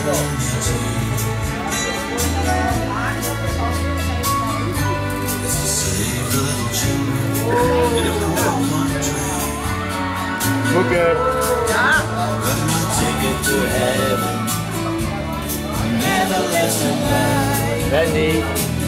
Booker. Randy.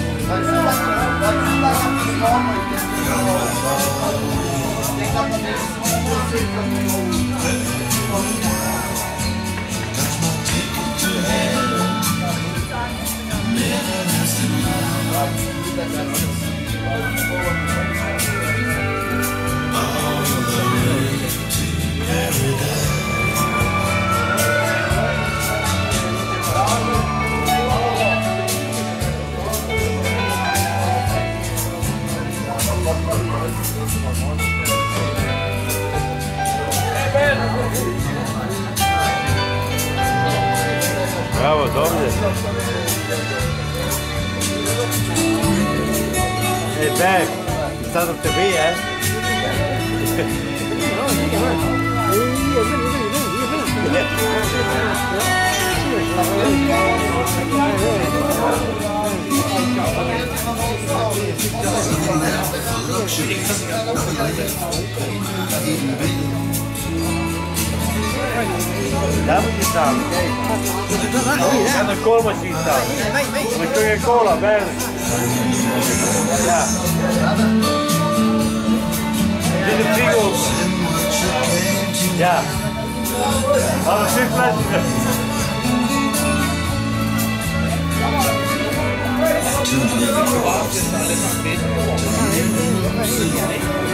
Bravo, dobrze. Hey, back. It's out of TV, eh? Daar moet je staan, kijk. En een koolmachine staan. Dan kun je cola bij. Ja. Dit is frigo. Ja. Al een stuk flesje. To live